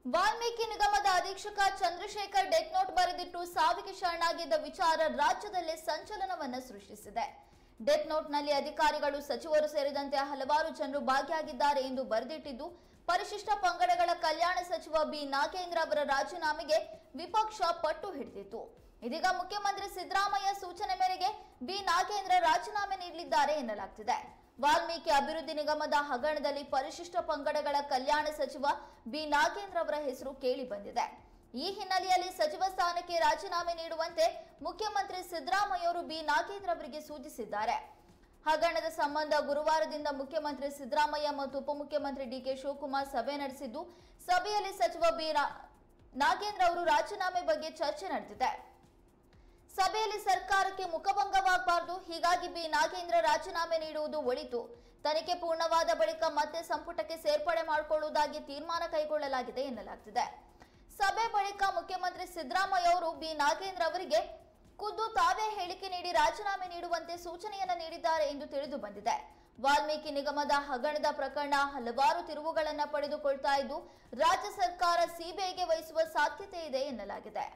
ವಾಲ್ಮೀಕಿ ನಿಗಮದ ಅಧೀಕ್ಷಕ Chandrashekhar death note ಬರೆದಿಟ್ಟು ಸಾವಿಗೆ ಶರಣಾಗಿದ್ದ ವಿಚಾರ ರಾಜ್ಯದಲ್ಲೇ ಸಂಚಲನವನ್ನ ಸೃಷ್ಟಿಸಿದೆ. ಡೆತ್ ನೋಟ್ನಲ್ಲಿ ಅಧಿಕಾರಿಗಳು, ಸಚಿವರು ಸೇರಿದಂತೆ ಹಲವಾರು ಜನರು ಭಾಗಿಯಾಗಿದ್ದಾರೆ ಎಂದು ಬರೆದಿಟ್ಟಿದ್ದು, ಪರಿಶಿಷ್ಟ ಪಂಗಡಗಳ ಕಲ್ಯಾಣ ಸಚಿವ ಬಿ ನಾಗೇಂದ್ರ ಅವರ ರಾಜೀನಾಮೆಗೆ ವಿಪಕ್ಷ ಪಟ್ಟು ಹಿಡಿದಿತ್ತು. ಇದೀಗ ಮುಖ್ಯಮಂತ್ರಿ ಸಿದ್ದರಾಮಯ್ಯ ಸೂಚನೆ ಮೇರೆಗೆ ಬಿ ನಾಗೇಂದ್ರ ರಾಜೀನಾಮೆ ನೀಡಲಿದ್ದಾರೆ ಎನ್ನಲಾಗ್ತಿದೆ. ವಾಲ್ಮೀಕಿ ಅಭಿವೃದ್ಧಿ ನಿಗಮದ ಹಗರಣದಲ್ಲಿ ಪರಿಶಿಷ್ಟ ಪಂಗಡಗಳ ಕಲ್ಯಾಣ ಸಚಿವ ಬಿ ನಾಗೇಂದ್ರ ಅವರ ಹೆಸರು ಕೇಳಿ ಬಂದಿದೆ. ಈ ಹಿನ್ನೆಲೆಯಲ್ಲಿ ಸಚಿವ ಸ್ಥಾನಕ್ಕೆ ರಾಜೀನಾಮೆ ನೀಡುವಂತೆ ಮುಖ್ಯಮಂತ್ರಿ ಸಿದ್ದರಾಮಯ್ಯ ಅವರು ಬಿ ನಾಗೇಂದ್ರ ಅವರಿಗೆ ಸೂಚಿಸಿದ್ದಾರೆ. ಹಗರಣದ ಸಂಬಂಧ ಗುರುವಾರದಿಂದ ಮುಖ್ಯಮಂತ್ರಿ ಸಿದ್ದರಾಮಯ್ಯ ಮತ್ತು ಉಪಮುಖ್ಯಮಂತ್ರಿ ಡಿಕೆ ಶಿವಕುಮಾರ್ ಸಭೆ ನಡೆಸಿದ್ದು, ಸಭೆಯಲ್ಲಿ ಸಚಿವ ಬಿ ನಾಗೇಂದ್ರ ಅವರು ರಾಜೀನಾಮೆ ಬಗ್ಗೆ ಚರ್ಚೆ ನಡೆದಿದೆ. ಸಭೆಯಲ್ಲಿ ಸರ್ಕಾರಕ್ಕೆ ಮುಖಭಂಗವಾಗಬಾರದು, ಹೀಗಾಗಿ ಬಿ ನಾಗೇಂದ್ರ ರಾಜೀನಾಮೆ ನೀಡುವುದು ಒಳಿತು. ತನಿಖೆ ಪೂರ್ಣವಾದ ಬಳಿಕ ಮತ್ತೆ ಸಂಪುಟಕ್ಕೆ ಸೇರ್ಪಡೆ ಮಾಡಿಕೊಳ್ಳುವುದಾಗಿ ತೀರ್ಮಾನ ಕೈಗೊಳ್ಳಲಾಗಿದೆ ಎನ್ನಲಾಗ್ತಿದೆ. ಸಭೆ ಬಳಿಕ ಮುಖ್ಯಮಂತ್ರಿ ಸಿದ್ದರಾಮಯ್ಯ ಅವರು ಬಿ ನಾಗೇಂದ್ರ ಅವರಿಗೆ ಖುದ್ದು ತಾವೇ ಹೇಳಿಕೆ ನೀಡಿ ರಾಜೀನಾಮೆ ನೀಡುವಂತೆ ಸೂಚನೆಯನ್ನ ನೀಡಿದ್ದಾರೆ ಎಂದು ತಿಳಿದು ಬಂದಿದೆ. ವಾಲ್ಮೀಕಿ ನಿಗಮದ ಹಗರಣದ ಪ್ರಕರಣ ಹಲವಾರು ತಿರುವುಗಳನ್ನ ಪಡೆದುಕೊಳ್ತಾ ಇದ್ದು, ರಾಜ್ಯ ಸರ್ಕಾರ ಸಿಬಿಐಗೆ ವಹಿಸುವ ಸಾಧ್ಯತೆ ಇದೆ ಎನ್ನಲಾಗಿದೆ.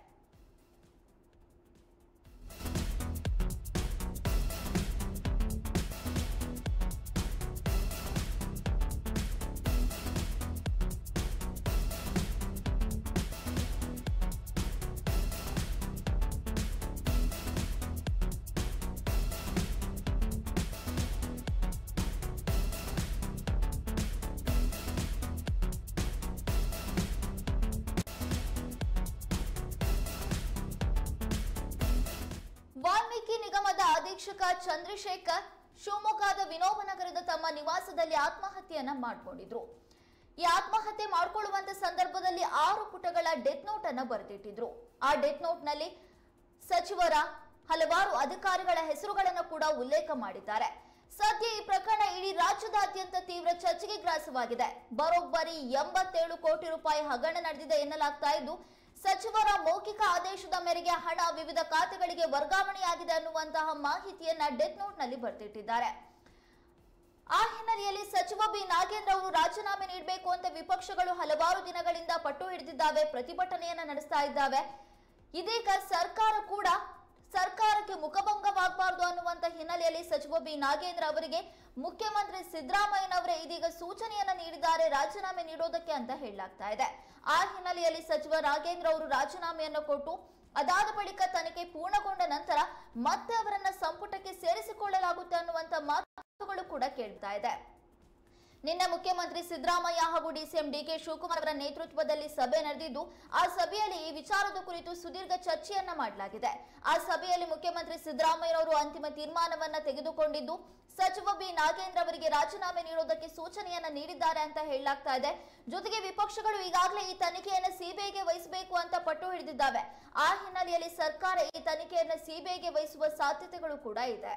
ವಾಲ್ಮೀಕಿ ನಿಗಮದ ಅಧೀಕ್ಷಕ ಚಂದ್ರಶೇಖರ್ ಶಿವಮೊಗ್ಗದ ವಿನೋಬನಗರದ ತಮ್ಮ ನಿವಾಸದಲ್ಲಿ ಆತ್ಮಹತ್ಯೆಯನ್ನ ಮಾಡಿಕೊಂಡಿದ್ರು. ಈ ಆತ್ಮಹತ್ಯೆ ಮಾಡಿಕೊಳ್ಳುವಂತ ಸಂದರ್ಭದಲ್ಲಿ 6 ಪುಟಗಳ ಡೆತ್ ನೋಟ್ ಅನ್ನ ಬರೆದಿಟ್ಟಿದ್ರು. ಆ ಡೆತ್ ನೋಟ್ ನಲ್ಲಿ ಸಚಿವರ ಹಲವಾರು ಅಧಿಕಾರಿಗಳ ಹೆಸರುಗಳನ್ನು ಕೂಡ ಉಲ್ಲೇಖ ಮಾಡಿದ್ದಾರೆ. ಸದ್ಯ ಈ ಪ್ರಕರಣ ಇಡೀ ರಾಜ್ಯದಾದ್ಯಂತ ತೀವ್ರ ಚರ್ಚೆಗೆ ಗ್ರಾಸವಾಗಿದೆ. ಬರೋಬ್ಬರಿ 87 ಕೋಟಿ ರೂಪಾಯಿ ಹಗರಣ ನಡೆದಿದೆ ಎನ್ನಲಾಗ್ತಾ ಇದ್ದು, ಸಚಿವರ ಮೌಖಿಕ ಆದೇಶದ ಮೇರೆಗೆ ಹಣ ವಿವಿಧ ಖಾತೆಗಳಿಗೆ ವರ್ಗಾವಣೆಯಾಗಿದೆ ಅನ್ನುವಂತಹ ಮಾಹಿತಿಯನ್ನ ಡೆತ್ ನೋಟ್ ನಲ್ಲಿ ಬರೆದಿಟ್ಟಿದ್ದಾರೆ. ಆ ಹಿನ್ನೆಲೆಯಲ್ಲಿ ಸಚಿವ ಬಿ ನಾಗೇಂದ್ರ ಅವರು ರಾಜೀನಾಮೆ ನೀಡಬೇಕು ಅಂತ ವಿಪಕ್ಷಗಳು ಹಲವಾರು ದಿನಗಳಿಂದ ಪಟ್ಟು ಹಿಡಿದಿದ್ದಾವೆ, ಪ್ರತಿಭಟನೆಯನ್ನ ನಡೆಸ್ತಾ ಇದ್ದಾವೆ. ಇದೀಗ ಸರ್ಕಾರಕ್ಕೆ ಮುಖಭಂಗವಾಗಬಾರದು ಅನ್ನುವಂತ ಹಿನ್ನೆಲೆಯಲ್ಲಿ ಸಚಿವ ಬಿ ನಾಗೇಂದ್ರ ಅವರಿಗೆ ಮುಖ್ಯಮಂತ್ರಿ ಸಿದ್ದರಾಮಯ್ಯನವರೇ ಇದೀಗ ಸೂಚನೆಯನ್ನ ನೀಡಿದ್ದಾರೆ ರಾಜೀನಾಮೆ ನೀಡೋದಕ್ಕೆ ಅಂತ ಹೇಳಲಾಗ್ತಾ ಇದೆ. ಆ ಹಿನ್ನೆಲೆಯಲ್ಲಿ ಸಚಿವ ನಾಗೇಂದ್ರ ಅವರು ರಾಜೀನಾಮೆಯನ್ನು ಕೊಟ್ಟು ಅದಾದ ಬಳಿಕ ತನಿಖೆ ಪೂರ್ಣಗೊಂಡ ನಂತರ ಮತ್ತೆ ಅವರನ್ನ ಸಂಪುಟಕ್ಕೆ ಸೇರಿಸಿಕೊಳ್ಳಲಾಗುತ್ತೆ ಅನ್ನುವಂತ ಮಾತುಗಳು ಕೂಡ ಕೇಳ್ತಾ ಇದೆ. ನಿನ್ನೆ ಮುಖ್ಯಮಂತ್ರಿ ಸಿದ್ದರಾಮಯ್ಯ ಹಾಗೂ ಡಿಸಿಎಂ ಡಿಕೆ ಶಿವಕುಮಾರ್ ಅವರ ನೇತೃತ್ವದಲ್ಲಿ ಸಭೆ ನಡೆದಿದ್ದು, ಆ ಸಭೆಯಲ್ಲಿ ಈ ವಿಚಾರದ ಕುರಿತು ಸುದೀರ್ಘ ಚರ್ಚೆಯನ್ನ ಮಾಡಲಾಗಿದೆ. ಆ ಸಭೆಯಲ್ಲಿ ಮುಖ್ಯಮಂತ್ರಿ ಸಿದ್ದರಾಮಯ್ಯನವರು ಅಂತಿಮ ತೀರ್ಮಾನವನ್ನ ತೆಗೆದುಕೊಂಡಿದ್ದು, ಸಚಿವ ಬಿ ನಾಗೇಂದ್ರ ಅವರಿಗೆ ರಾಜೀನಾಮೆ ನೀಡೋದಕ್ಕೆ ಸೂಚನೆಯನ್ನ ನೀಡಿದ್ದಾರೆ ಅಂತ ಹೇಳಲಾಗ್ತಾ ಇದೆ. ಜೊತೆಗೆ ವಿಪಕ್ಷಗಳು ಈಗಾಗಲೇ ಈ ತನಿಖೆಯನ್ನು ಸಿಬಿಐಗೆ ವಹಿಸಬೇಕು ಅಂತ ಪಟ್ಟು ಹಿಡಿದಿದ್ದಾವೆ. ಆ ಹಿನ್ನೆಲೆಯಲ್ಲಿ ಸರ್ಕಾರ ಈ ತನಿಖೆಯನ್ನು ಸಿಬಿಐಗೆ ವಹಿಸುವ ಸಾಧ್ಯತೆಗಳು ಕೂಡ ಇದೆ.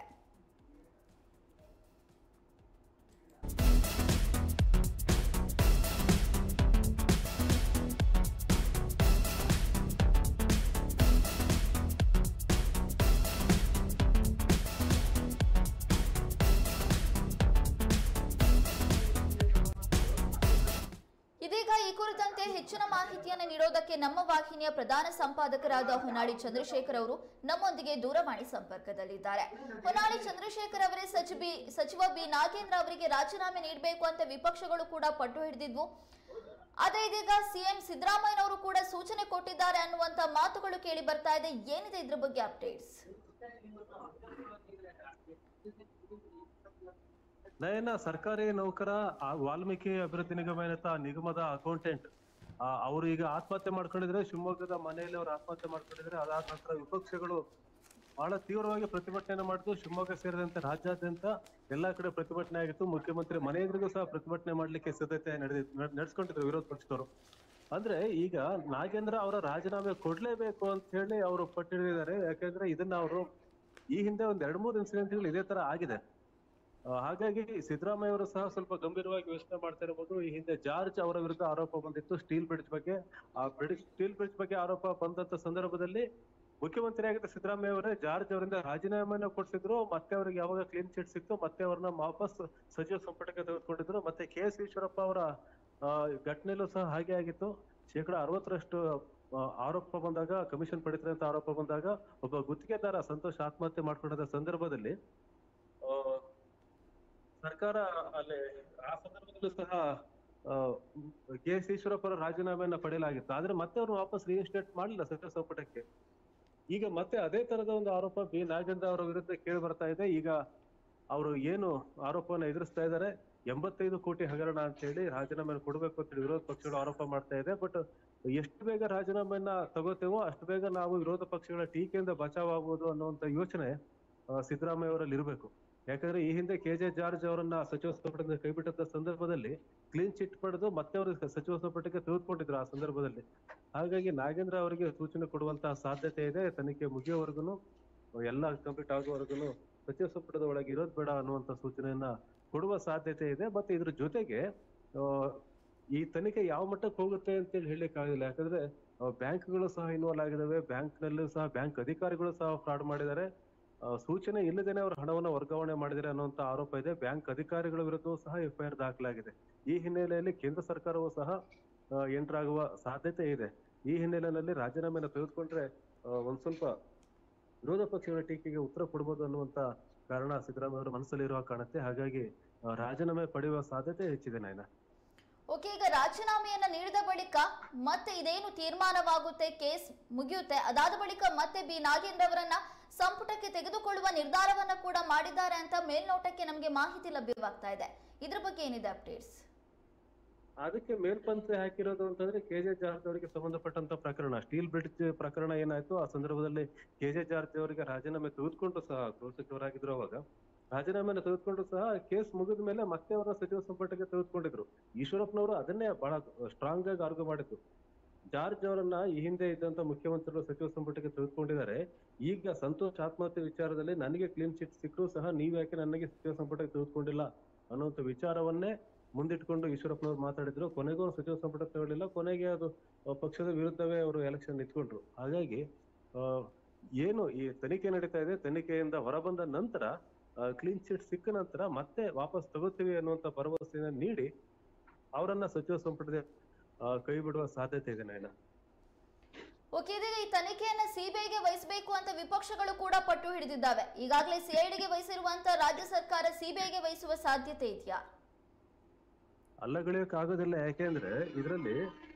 ಇದೀಗ ಈ ಕುರಿತಂತೆ ಹೆಚ್ಚಿನ ಮಾಹಿತಿಯನ್ನು ನೀಡೋದಕ್ಕೆ ನಮ್ಮ ವಾಹಿನಿಯ ಪ್ರಧಾನ ಸಂಪಾದಕರಾದ ಹೊನ್ನಾಳಿ ಚಂದ್ರಶೇಖರ್ ಅವರು ನಮ್ಮೊಂದಿಗೆ ದೂರವಾಣಿ ಸಂಪರ್ಕದಲ್ಲಿದ್ದಾರೆ. ಹೊನ್ನಾಳಿ ಚಂದ್ರಶೇಖರ್ ಅವರೇ, ಸಚಿವ ಬಿ ನಾಗೇಂದ್ರ ಅವರಿಗೆ ರಾಜೀನಾಮೆ ನೀಡಬೇಕು ಅಂತ ವಿಪಕ್ಷಗಳು ಕೂಡ ಪಟ್ಟು ಹಿಡಿದಿದ್ವು. ಆದ್ರೆ ಇದೀಗ ಸಿಎಂ ಸಿದ್ದರಾಮಯ್ಯನವರು ಕೂಡ ಸೂಚನೆ ಕೊಟ್ಟಿದ್ದಾರೆ ಅನ್ನುವಂತ ಮಾತುಗಳು ಕೇಳಿ ಬರ್ತಾ ಇದೆ. ಏನಿದೆ ಇದ್ರ ಬಗ್ಗೆ ಅಪ್ಡೇಟ್ಸ್? ನಯನ, ಸರ್ಕಾರಿ ನೌಕರ ವಾಲ್ಮೀಕಿ ಅಭಿವೃದ್ಧಿ ನಿಗಮದ ಅಕೌಂಟೆಂಟ್ ಅವರು ಈಗ ಆತ್ಮಹತ್ಯೆ ಮಾಡ್ಕೊಂಡಿದ್ರೆ, ಶಿವಮೊಗ್ಗದ ಮನೆಯಲ್ಲಿ ಅವರು ಆತ್ಮಹತ್ಯೆ ಮಾಡ್ಕೊಂಡಿದ್ರೆ. ಅದಾದ ನಂತರ ವಿಪಕ್ಷಗಳು ಬಹಳ ತೀವ್ರವಾಗಿ ಪ್ರತಿಭಟನೆ ಮಾಡಿದ್ರು. ಶಿವಮೊಗ್ಗ ಸೇರಿದಂತೆ ರಾಜ್ಯಾದ್ಯಂತ ಎಲ್ಲಾ ಕಡೆ ಪ್ರತಿಭಟನೆ ಆಗಿತ್ತು. ಮುಖ್ಯಮಂತ್ರಿ ಮನೆ ಎದುರಿಗೂ ಸಹ ಪ್ರತಿಭಟನೆ ಮಾಡ್ಲಿಕ್ಕೆ ಸಿದ್ಧತೆ ನಡೆಸ್ಕೊಂಡಿದ್ರು ವಿರೋಧ ಪಕ್ಷದವರು. ಅಂದ್ರೆ ಈಗ ನಾಗೇಂದ್ರ ಅವರ ರಾಜೀನಾಮೆ ಕೊಡ್ಲೇಬೇಕು ಅಂತ ಹೇಳಿ ಅವರು ಪಟ್ಟಿಡಿದ್ದಾರೆ. ಯಾಕಂದ್ರೆ ಇದನ್ನ ಅವರು ಈ ಹಿಂದೆ ಒಂದ್ 2-3 ಇನ್ಸಿಡೆಂಟ್ಗಳು ಇದೇ ತರ ಆಗಿದೆ. ಹಾಗಾಗಿ ಸಿದ್ದರಾಮಯ್ಯ ಅವರು ಸಹ ಸ್ವಲ್ಪ ಗಂಭೀರವಾಗಿ ಯೋಚನೆ ಮಾಡ್ತಾ ಇರಬಹುದು. ಈ ಹಿಂದೆ ಜಾರ್ಜ್ ಅವರ ವಿರುದ್ಧ ಆರೋಪ ಬಂದಿತ್ತು ಸ್ಟೀಲ್ ಬ್ರಿಡ್ಜ್ ಬಗ್ಗೆ. ಸ್ಟೀಲ್ ಬ್ರಿಡ್ಜ್ ಬಗ್ಗೆ ಆರೋಪ ಬಂದಂತ ಸಂದರ್ಭದಲ್ಲಿ ಮುಖ್ಯಮಂತ್ರಿ ಆಗಿದ್ದ ಸಿದ್ದರಾಮಯ್ಯ ಅವರೇ ಜಾರ್ಜ್ ಅವರಿಂದ ರಾಜೀನಾಮೆಯನ್ನು ಕೊಡಿಸಿದ್ರು. ಮತ್ತೆ ಅವರಿಗೆ ಯಾವಾಗ ಕ್ಲೀನ್ ಚಿಟ್ ಸಿಕ್ತು ಮತ್ತೆ ಅವ್ರನ್ನ ವಾಪಸ್ ಸಚಿವ ಸಂಪುಟಕ್ಕೆ ತೆಗೆದುಕೊಂಡಿದ್ರು. ಮತ್ತೆ ಕೆ ಎಸ್ ಈಶ್ವರಪ್ಪ ಅವರ ಘಟನೆಯಲ್ಲೂ ಸಹ ಹಾಗೆ ಆಗಿತ್ತು. 60% ಆರೋಪ ಬಂದಾಗ, ಕಮಿಷನ್ ಪಡಿತಾರೆ ಅಂತ ಆರೋಪ ಬಂದಾಗ ಒಬ್ಬ ಗುತ್ತಿಗೆದಾರ ಸಂತೋಷ್ ಆತ್ಮಹತ್ಯೆ ಮಾಡ್ಕೊಂಡ ಸಂದರ್ಭದಲ್ಲಿ ಸರ್ಕಾರ ಅಲ್ಲಿ ಆ ಸಂದರ್ಭದಲ್ಲೂ ಸಹ KS ಈಶ್ವರಪ್ಪರ ರಾಜೀನಾಮೆಯನ್ನ ಪಡೆಯಲಾಗಿತ್ತು. ಆದ್ರೆ ಮತ್ತೆ ಅವ್ರು ವಾಪಸ್ ರಿಇನ್ಸ್ಟೇಟ್ ಮಾಡಲಿಲ್ಲ ಸಚಿವ ಸಂಪುಟಕ್ಕೆ. ಈಗ ಮತ್ತೆ ಅದೇ ತರದ ಒಂದು ಆರೋಪ ಬಿ ನಾಗೇಂದ್ರ ಅವರ ವಿರುದ್ಧ ಕೇಳಿ ಬರ್ತಾ ಇದೆ. ಈಗ ಅವರು ಏನು ಆರೋಪವನ್ನ ಎದುರಿಸ್ತಾ ಇದ್ದಾರೆ, 85 ಕೋಟಿ ಹಗರಣ ಅಂತ ಹೇಳಿ ರಾಜೀನಾಮೆಯನ್ನು ಕೊಡಬೇಕು ಅಂತ ಹೇಳಿ ವಿರೋಧ ಪಕ್ಷಗಳು ಆರೋಪ ಮಾಡ್ತಾ ಇದೆ. ಬಟ್ ಎಷ್ಟು ಬೇಗ ರಾಜೀನಾಮೆಯನ್ನ ತಗೋತೇವೋ ಅಷ್ಟು ಬೇಗ ನಾವು ವಿರೋಧ ಪಕ್ಷಗಳ ಟೀಕೆಯಿಂದ ಬಚಾವ್ ಆಗ್ಬೋದು ಅನ್ನುವಂತ ಯೋಚನೆ ಸಿದ್ದರಾಮಯ್ಯ ಅವರಲ್ಲಿ ಇರಬೇಕು. ಯಾಕಂದ್ರೆ ಈ ಹಿಂದೆ KJ ಜಾರ್ಜ್ ಅವರನ್ನ ಸಚಿವ ಸಂಪುಟದಿಂದ ಕೈಬಿಟ್ಟಂತ ಸಂದರ್ಭದಲ್ಲಿ ಕ್ಲೀನ್ ಚಿಟ್ ಪಡೆದು ಮತ್ತೆ ಅವರು ಸಚಿವ ಸಂಪುಟಕ್ಕೆ ತೆಗೆದುಕೊಂಡಿದ್ರು ಆ ಸಂದರ್ಭದಲ್ಲಿ. ಹಾಗಾಗಿ ನಾಗೇಂದ್ರ ಅವರಿಗೆ ಸೂಚನೆ ಕೊಡುವಂತಹ ಸಾಧ್ಯತೆ ಇದೆ. ತನಿಖೆ ಮುಗಿಯೋವರೆಗೂ, ಎಲ್ಲ ಕಂಪ್ಲೀಟ್ ಆಗುವವರೆಗೂ ಸಚಿವ ಸಂಪುಟದ ಒಳಗೆ ಇರೋದು ಬೇಡ ಅನ್ನುವಂತ ಸೂಚನೆಯನ್ನ ಕೊಡುವ ಸಾಧ್ಯತೆ ಇದೆ. ಮತ್ತೆ ಇದ್ರ ಜೊತೆಗೆ ಈ ತನಿಖೆ ಯಾವ ಮಟ್ಟಕ್ಕೆ ಹೋಗುತ್ತೆ ಅಂತೇಳಿ ಹೇಳಲಿಕ್ಕೆ ಆಗಿಲ್ಲ. ಯಾಕಂದ್ರೆ ಬ್ಯಾಂಕ್ಗಳು ಸಹ ಇನ್ವಾಲ್ವ್ ಆಗಿದಾವೆ, ಬ್ಯಾಂಕ್ ನಲ್ಲೂ ಸಹ ಬ್ಯಾಂಕ್ ಅಧಿಕಾರಿಗಳು ಸಹ ಫ್ರಾಡ್ ಮಾಡಿದ್ದಾರೆ, ಸೂಚನೆ ಇಲ್ಲದೇನೆ ಅವರು ಹಣವನ್ನು ವರ್ಗಾವಣೆ ಮಾಡಿದರೆ ಅನ್ನುವಂತ ಆರೋಪ ಇದೆ. ಬ್ಯಾಂಕ್ ಅಧಿಕಾರಿಗಳ ವಿರುದ್ಧವೂ ಸಹ FIR ದಾಖಲಾಗಿದೆ. ಈ ಹಿನ್ನೆಲೆಯಲ್ಲಿ ಕೇಂದ್ರ ಸರ್ಕಾರವೂ ಸಹ ಎಂಟರ್ ಆಗುವ ಸಾಧ್ಯತೆ ಇದೆ. ಈ ಹಿನ್ನೆಲೆಯಲ್ಲಿ ರಾಜೀನಾಮೆಯನ್ನು ತೆಗೆದುಕೊಂಡ್ರೆ ಒಂದ್ ಸ್ವಲ್ಪ ವಿರೋಧ ಪಕ್ಷಗಳ ಟೀಕೆಗೆ ಉತ್ತರ ಕೊಡಬಹುದು ಅನ್ನುವಂತ ಕಾರಣ ಸಿದ್ದರಾಮಯ್ಯ ಅವರ ಮನಸ್ಸಲ್ಲಿರುವ ಕಾಣುತ್ತೆ. ಹಾಗಾಗಿ ರಾಜೀನಾಮೆ ಪಡೆಯುವ ಸಾಧ್ಯತೆ ಹೆಚ್ಚಿದೆ ನಾಯನ. ಓಕೆ, ಈಗ ರಾಜೀನಾಮೆಯನ್ನ ನೀಡಿದ ಬಳಿಕ ಮತ್ತೆ ಇದೇನು ತೀರ್ಮಾನವಾಗುತ್ತೆ, ಕೇಸ್ ಮುಗಿಯುತ್ತೆ, ಅದಾದ ಬಳಿಕ ಮತ್ತೆ ಬಿ ನಾಗೇಂದ್ರ ಅವರನ್ನ ಸಂಪುಟಕ್ಕೆ ತೆಗೆದುಕೊಳ್ಳುವ ನಿರ್ಧಾರವನ್ನ ಕೂಡ ಮಾಡಿದ್ದಾರೆ ಅಂತ ಮೇಲ್ನೋಟಕ್ಕೆ ನಮಗೆ ಮಾಹಿತಿ ಲಭ್ಯವಾಗ್ತಾ ಇದೆ. ಇದ್ರ ಬಗ್ಗೆ ಏನಿದೆ ಅಪ್ಡೇಟ್ಸ್? ಅದಕ್ಕೆ ಮೇಲ್ಪಂತೆ ಹಾಕಿರೋದು ಅಂತಂದ್ರೆ KJ ಜಾರ್ಜ್ ಅವರಿಗೆ ಸಂಬಂಧಪಟ್ಟಂತ ಪ್ರಕರಣ, ಸ್ಟೀಲ್ ಬ್ರಿಡ್ಜ್ ಪ್ರಕರಣ ಏನಾಯ್ತು ಆ ಸಂದರ್ಭದಲ್ಲಿ KJ ಜಾರ್ಜ್ ಅವರಿಗೆ ರಾಜೀನಾಮೆ ತೆಗೆದುಕೊಂಡು ಸಹ, ಗೃಹ ಸಚಿವರಾಗಿದ್ರು ಅವಾಗ, ರಾಜೀನಾಮೆಯನ್ನು ತೆಗೆದುಕೊಂಡು ಸಹ ಕೇಸ್ ಮುಗಿದ ಮೇಲೆ ಮತ್ತೆ ಅವರ ಸಚಿವ ಸಂಪುಟಕ್ಕೆ ತೆಗೆದುಕೊಂಡಿದ್ರು. ಈಶ್ವರಪ್ಪನವರು ಅದನ್ನೇ ಬಹಳ ಸ್ಟ್ರಾಂಗ್ ಆಗಿ ಆರ್ಗ್ಯೂ ಮಾಡಿದ್ರು. ಜಾರ್ಜ್ ಅವರನ್ನ ಈ ಹಿಂದೆ ಇದ್ದಂತ ಮುಖ್ಯಮಂತ್ರಿಗಳು ಸಚಿವ ಸಂಪುಟಕ್ಕೆ ತೆಗೆದುಕೊಂಡಿದ್ದಾರೆ, ಈಗ ಸಂತೋಷ್ ಆತ್ಮಹತ್ಯೆ ವಿಚಾರದಲ್ಲಿ ನನಗೆ ಕ್ಲೀನ್ ಚಿಟ್ ಸಿಕ್ಕರೂ ಸಹ ನೀವ್ ಯಾಕೆ ನನಗೆ ಸಚಿವ ಸಂಪುಟಕ್ಕೆ ತೆಗೆದುಕೊಂಡಿಲ್ಲ ಅನ್ನುವಂಥ ವಿಚಾರವನ್ನೇ ಮುಂದಿಟ್ಕೊಂಡು ಈಶ್ವರಪ್ಪನವ್ರು ಮಾತಾಡಿದ್ರು. ಕೊನೆಗೂ ಸಚಿವ ಸಂಪುಟ ತಗೊಳ್ಳಿಲ್ಲ, ಕೊನೆಗೆ ಅದು ಪಕ್ಷದ ವಿರುದ್ಧವೇ ಅವರು ಎಲೆಕ್ಷನ್ ನಿಂತ್ಕೊಂಡ್ರು. ಹಾಗಾಗಿ ಏನು ಈ ತನಿಖೆ ನಡೀತಾ ಇದೆ, ತನಿಖೆಯಿಂದ ಹೊರಬಂದ ನಂತರ ಕ್ಲೀನ್ ಚಿಟ್ ಸಿಕ್ಕ ನಂತರ ಮತ್ತೆ ವಾಪಸ್ ತಗೋತೀವಿ ಅನ್ನುವಂತ ಭರವಸೆಯನ್ನ ನೀಡಿ ಅವರನ್ನ ಸಚಿವ ಸಂಪುಟದ ಕೈ ಬಿಡುವ ಸಾಧ್ಯತೆ ಇದೆ ನಾಯನ. ಓಕೆ, ಇದೀಗ ಈ ತನಿಖೆಯನ್ನ CBIಗೆ ವಹಿಸಬೇಕು ಅಂತ ವಿಪಕ್ಷಗಳು ಕೂಡ ಪಟ್ಟು ಹಿಡಿದಿದ್ದಾವೆ. ಈಗಾಗಲೇ CIDಗೆ ವಹಿಸಿರುವಂತ ರಾಜ್ಯ ಸರ್ಕಾರ CBIಗೆ ವಹಿಸುವ ಸಾಧ್ಯತೆ ಇದೆಯಾ? ಅಲ್ಲಗಳಿಯಕ್ಕಾಗೋದಿಲ್ಲ. ಯಾಕೆಂದ್ರೆ ಇದರಲ್ಲಿ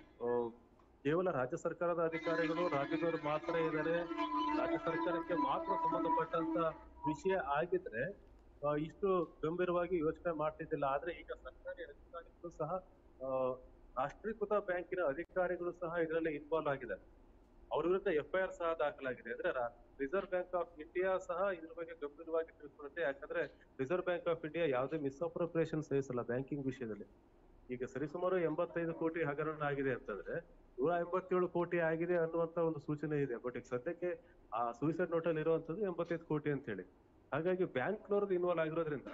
ಕೇವಲ ರಾಜ್ಯ ಸರ್ಕಾರದ ಅಧಿಕಾರಿಗಳು, ರಾಜ್ಯದವರು ಮಾತ್ರ ಇದ್ದಾರೆ, ರಾಜ್ಯ ಸರ್ಕಾರಕ್ಕೆ ಮಾತ್ರ ಸಂಬಂಧಪಟ್ಟಂತ ವಿಷಯ ಆಗಿದ್ರೆ ಇಷ್ಟು ಗಂಭೀರವಾಗಿ ಯೋಚನೆ ಮಾಡ್ತಿದ್ದಿಲ್ಲ. ಆದ್ರೆ ಈಗ ಸರ್ಕಾರಿ ಅಧಿಕಾರಿಗಳು ಸಹ, ರಾಷ್ಟ್ರೀಕೃತ ಬ್ಯಾಂಕಿನ ಅಧಿಕಾರಿಗಳು ಸಹ ಇದರಲ್ಲಿ ಇನ್ವಾಲ್ವ್ ಆಗಿದ್ದಾರೆ. ಅವ್ರ ವಿರುದ್ಧ FIR ಸಹ ದಾಖಲಾಗಿದೆ. ಅಂದ್ರೆ ರಿಸರ್ವ್ ಬ್ಯಾಂಕ್ ಆಫ್ ಇಂಡಿಯಾ ಸಹ ಇದ್ರ ಬಗ್ಗೆ ಗಂಭೀರವಾಗಿ ತಿಳ್ಕೊಳ್ಳುತ್ತೆ. ಯಾಕಂದ್ರೆ ರಿಸರ್ವ್ ಬ್ಯಾಂಕ್ ಆಫ್ ಇಂಡಿಯಾ ಯಾವುದೇ ಮಿಸ್ಅಪ್ರೋಪ್ರಿಯೇಷನ್ ಸಹಿಸಲ್ಲ ಬ್ಯಾಂಕಿಂಗ್ ವಿಷಯದಲ್ಲಿ. ಈಗ ಸರಿಸುಮಾರು 85 ಕೋಟಿ ಹಗರಣ ಆಗಿದೆ ಅಂತಂದ್ರೆ 187 ಕೋಟಿ ಆಗಿದೆ ಅನ್ನುವಂತ ಒಂದು ಸೂಚನೆ ಇದೆ. ಬಟ್ ಈಗ ಸದ್ಯಕ್ಕೆ ಆ ಸೂಸೈಡ್ ನೋಟ್ ಅಲ್ಲಿ ಇರುವಂತದ್ದು 85 ಕೋಟಿ ಅಂತ ಹೇಳಿ. ಹಾಗಾಗಿ ಬ್ಯಾಂಕ್ನವ್ರದ್ದು ಇನ್ವಾಲ್ವ್ ಆಗಿರೋದ್ರಿಂದ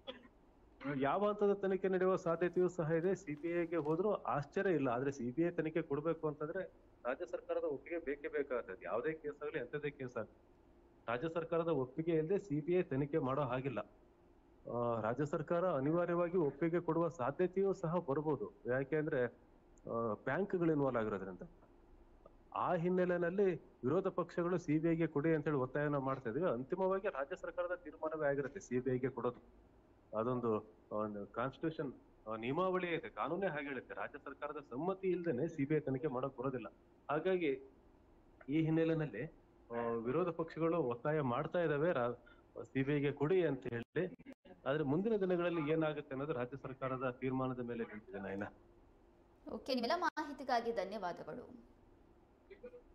ಯಾವ ಹಂತದ ತನಿಖೆ ನಡೆಯುವ ಸಾಧ್ಯತೆಯೂ ಸಹ ಇದೆ. CBIಗೆ ಹೋದ್ರೂ ಆಶ್ಚರ್ಯ ಇಲ್ಲ. ಆದ್ರೆ CBI ತನಿಖೆ ಕೊಡ್ಬೇಕು ಅಂತಂದ್ರೆ ರಾಜ್ಯ ಸರ್ಕಾರದ ಒಪ್ಪಿಗೆ ಬೇಕೇ ಬೇಕಾಗ್ತದೆ. ಯಾವುದೇ ಕೇಸ್ ಆಗಲಿ, ಎಂಥದೇ ಕೇಸ್ ಆಗಲಿ, ರಾಜ್ಯ ಸರ್ಕಾರದ ಒಪ್ಪಿಗೆ ಇಲ್ಲದೆ CBI ತನಿಖೆ ಮಾಡೋ ಹಾಗಿಲ್ಲ. ರಾಜ್ಯ ಸರ್ಕಾರ ಅನಿವಾರ್ಯವಾಗಿ ಒಪ್ಪಿಗೆ ಕೊಡುವ ಸಾಧ್ಯತೆಯೂ ಸಹ ಬರ್ಬೋದು. ಯಾಕೆಂದ್ರೆ ಬ್ಯಾಂಕ್ಗಳು ಇನ್ವಾಲ್ವ್ ಆಗಿರೋದ್ರಿಂದ. ಆ ಹಿನ್ನೆಲೆಯಲ್ಲಿ ವಿರೋಧ ಪಕ್ಷಗಳು CBIಗೆ ಕೊಡಿ ಅಂತ ಹೇಳಿ ಒತ್ತಾಯನ ಮಾಡ್ತಾ ಇದ್ವಿ. ಅಂತಿಮವಾಗಿ ರಾಜ್ಯ ಸರ್ಕಾರದ ತೀರ್ಮಾನವೇ ಆಗಿರುತ್ತೆ CBIಗೆ ಕೊಡೋದು. ಅದೊಂದು ಕಾನ್ಸ್ಟಿಟ್ಯೂಷನ್ ನಿಯಮಾವಳಿ ಇದೆ, ಕಾನೂನೇ ಹಾಗೆ ಹೇಳುತ್ತೆ, ರಾಜ್ಯ ಸರ್ಕಾರದ ಸಮ್ಮತಿ ಇಲ್ದೇನೆ CBI ತನಿಖೆ ಮಾಡಕ್ ಬರೋದಿಲ್ಲ. ಹಾಗಾಗಿ ಈ ಹಿನ್ನೆಲೆಯಲ್ಲಿ ವಿರೋಧ ಪಕ್ಷಗಳು ಒತ್ತಾಯ ಮಾಡ್ತಾ ಇದಾವೆ CBIಗೆ ಕೊಡಿ ಅಂತ ಹೇಳಿ. ಆದ್ರೆ ಮುಂದಿನ ದಿನಗಳಲ್ಲಿ ಏನಾಗುತ್ತೆ ಅನ್ನೋದು ರಾಜ್ಯ ಸರ್ಕಾರದ ತೀರ್ಮಾನದ ಮೇಲೆ ನಿಂತಿದೆ ನಾಯನ. ಓಕೆ, ನಿಮ್ಮೆಲ್ಲ ಮಾಹಿತಿಗಾಗಿ ಧನ್ಯವಾದಗಳು.